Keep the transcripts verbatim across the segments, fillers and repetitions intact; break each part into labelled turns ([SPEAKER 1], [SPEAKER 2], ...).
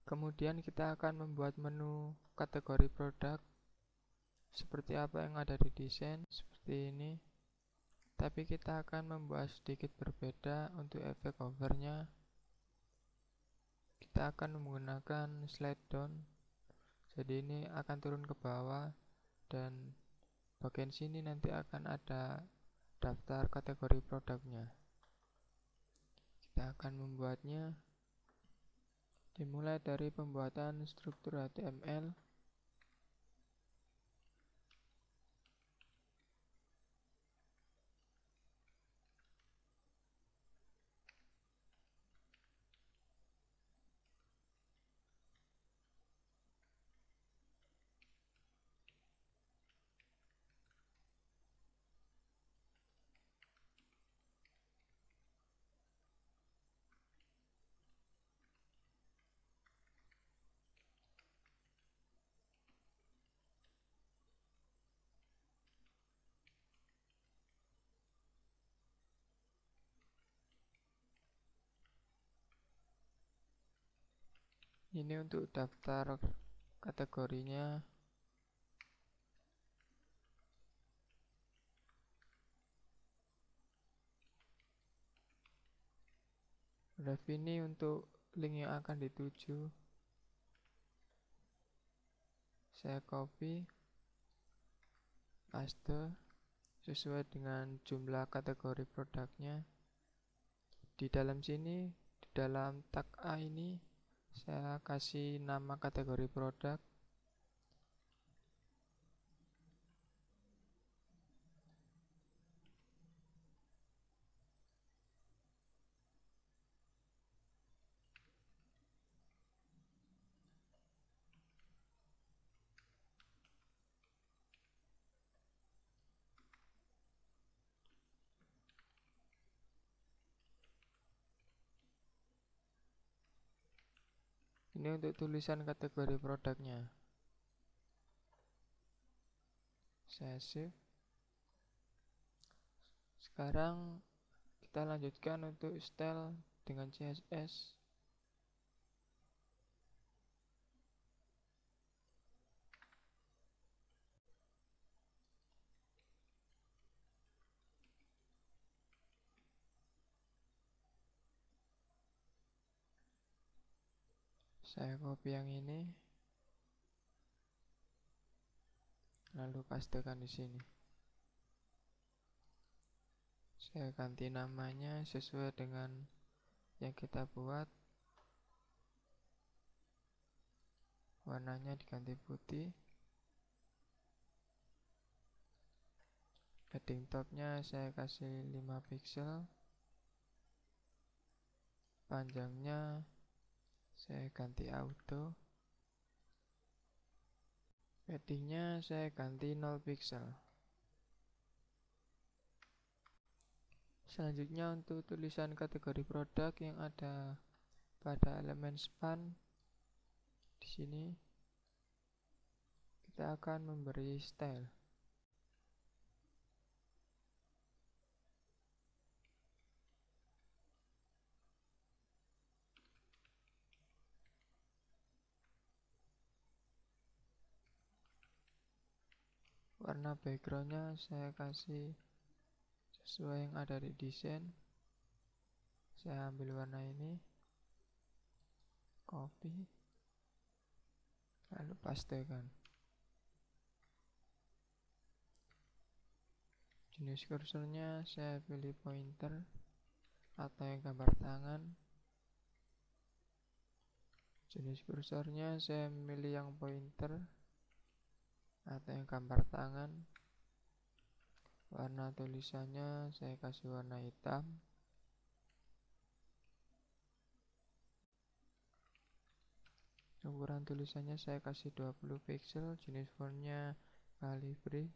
[SPEAKER 1] Kemudian kita akan membuat menu kategori produk seperti apa yang ada di desain, seperti ini. Tapi kita akan membuat sedikit berbeda untuk efek hovernya. Kita akan menggunakan slide down. Jadi ini akan turun ke bawah, dan bagian sini nanti akan ada daftar kategori produknya. Kita akan membuatnya. Dimulai dari pembuatan struktur H T M L. Ini untuk daftar kategorinya. Ref ini untuk link yang akan dituju. Saya copy, paste sesuai dengan jumlah kategori produknya. Di dalam sini, di dalam tag A ini, saya kasih nama kategori produk. Ini untuk tulisan kategori produknya. Saya save. Sekarang kita lanjutkan untuk style dengan C S S. Saya copy yang ini, lalu pastekan di sini. Saya ganti namanya sesuai dengan yang kita buat. Warnanya diganti putih. Heading topnya saya kasih lima pixel. Panjangnya saya ganti auto. Paddingnya saya ganti nol pixel. Selanjutnya untuk tulisan kategori produk yang ada pada elemen span, di sini kita akan memberi style. Warna backgroundnya saya kasih sesuai yang ada di desain. Saya ambil warna ini, copy, lalu pastekan. Jenis kursornya saya pilih pointer atau yang gambar tangan. Jenis kursornya saya memilih yang pointer atau yang gambar tangan. Warna tulisannya saya kasih warna hitam. Ukuran tulisannya saya kasih dua puluh pixel. Jenis fontnya Calibri.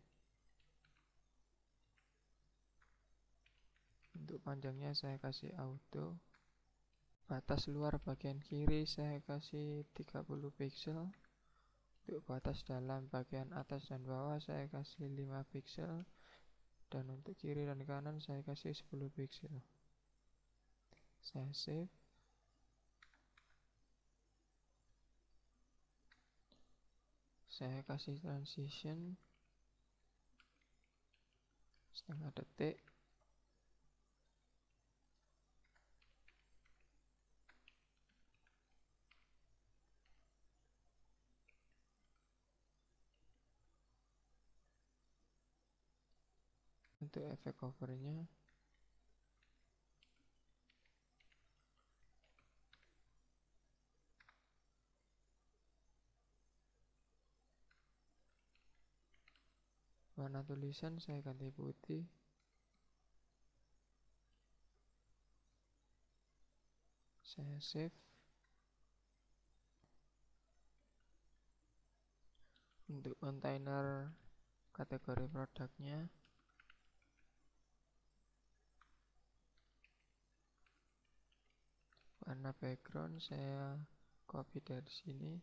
[SPEAKER 1] Untuk panjangnya saya kasih auto. Batas luar bagian kiri saya kasih tiga puluh pixel. Untuk batas dalam bagian atas dan bawah saya kasih lima pixel. Dan untuk kiri dan kanan saya kasih sepuluh pixel. Saya save. Saya kasih transition setengah detik. Untuk efek covernya warna tulisan saya ganti putih. Saya save. Untuk kontainer kategori produknya warna background saya copy dari sini.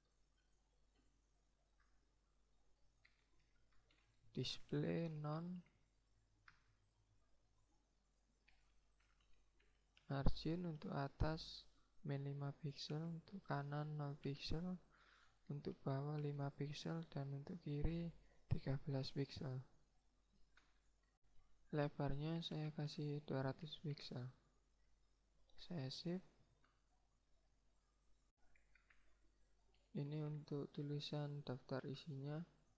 [SPEAKER 1] Display non. Margin untuk atas min lima pixel, untuk kanan nol pixel, untuk bawah lima pixel, dan untuk kiri tiga belas pixel. Lebarnya saya kasih dua ratus pixel. Saya save. Ini untuk tulisan daftar isinya.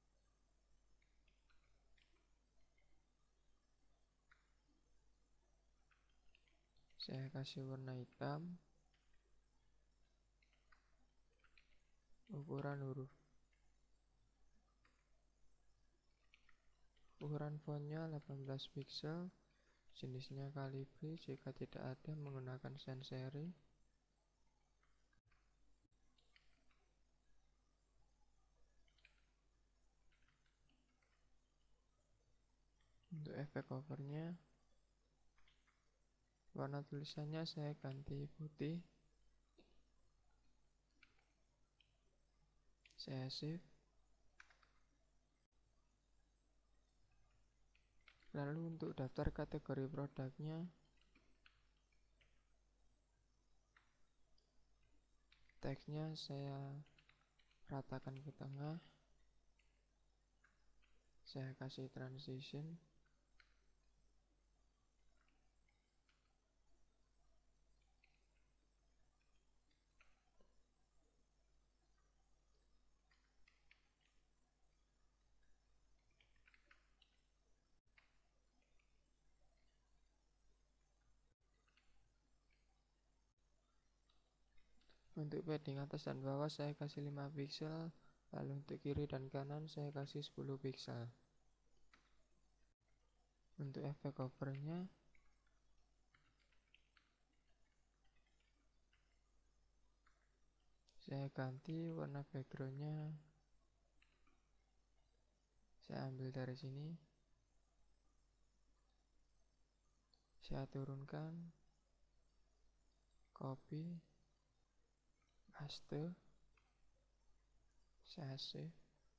[SPEAKER 1] Saya kasih warna hitam. Ukuran huruf. Ukuran fontnya delapan belas pixel. Jenisnya Calibri, jika tidak ada menggunakan sans serif. Untuk efek covernya warna tulisannya saya ganti putih. Saya save. Lalu untuk daftar kategori produknya teksnya saya ratakan ke tengah. Saya kasih transition. Untuk padding atas dan bawah saya kasih lima pixel. Lalu untuk kiri dan kanan saya kasih sepuluh pixel. Untuk efek covernya saya ganti warna backgroundnya. Saya ambil dari sini. Saya turunkan. Copy. Paste. Saya save.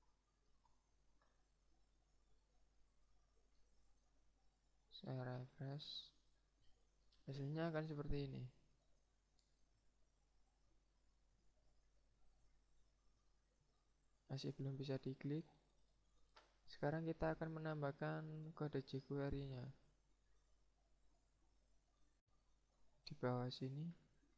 [SPEAKER 1] Saya refresh. Hasilnya akan seperti ini. Masih belum bisa diklik. Sekarang kita akan menambahkan kode jQuery-nya. Di bawah sini.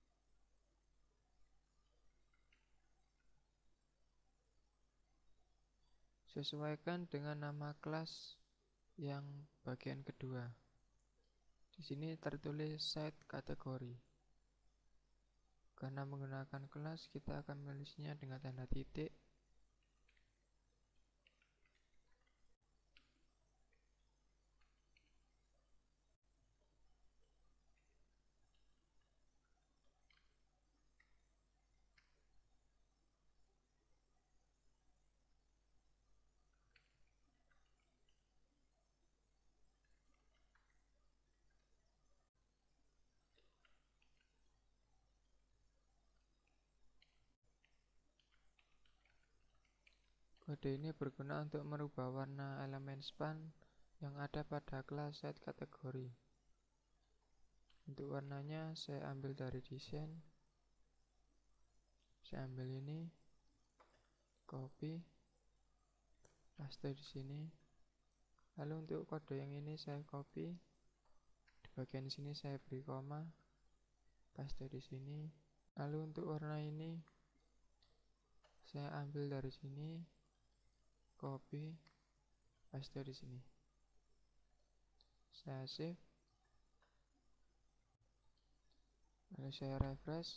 [SPEAKER 1] Sesuaikan dengan nama kelas yang bagian kedua. Di sini tertulis set kategori. Karena menggunakan kelas, kita akan menulisnya dengan tanda titik. Kode ini berguna untuk merubah warna elemen span yang ada pada kelas set kategori. Untuk warnanya saya ambil dari desain. Saya ambil ini, copy, paste di sini. Lalu untuk kode yang ini saya copy, di bagian sini saya beri koma, paste di sini. Lalu untuk warna ini saya ambil dari sini, copy, paste di sini. Saya save. Lalu saya refresh.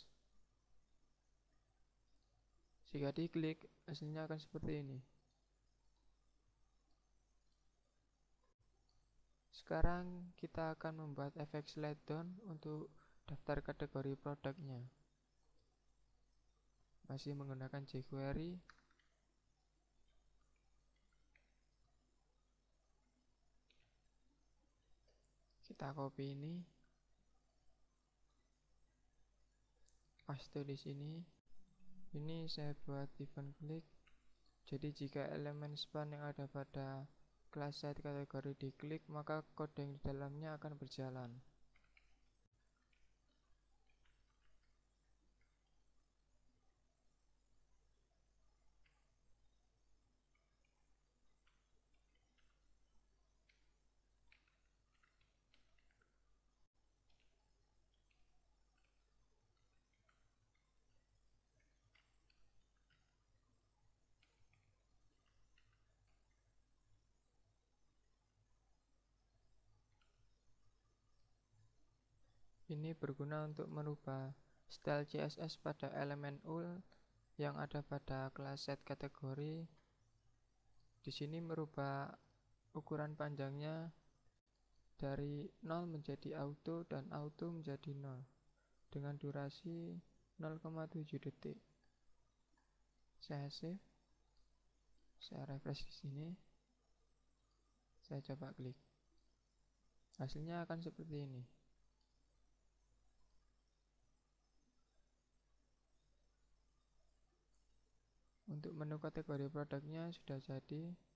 [SPEAKER 1] Jika diklik, hasilnya akan seperti ini. Sekarang kita akan membuat efek slide down untuk daftar kategori produknya. Masih menggunakan jQuery. Kita copy ini, paste di sini. Ini saya buat event click. Jadi jika elemen span yang ada pada kelas site kategori diklik, maka kode yang di dalamnya akan berjalan. Ini berguna untuk merubah style C S S pada elemen U L yang ada pada kelas set kategori. Di sini merubah ukuran panjangnya dari nol menjadi auto dan auto menjadi nol dengan durasi nol koma tujuh detik. Saya save. Saya refresh di sini. Saya coba klik. Hasilnya akan seperti ini. Untuk menu kategori produknya sudah jadi.